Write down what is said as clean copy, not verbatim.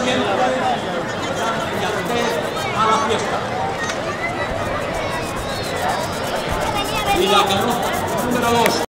siempre a la fiesta. Y la carroza número 2.